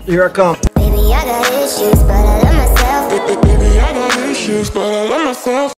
Here I come. Baby, I got issues, but I love myself. Baby, I got issues, but I love myself.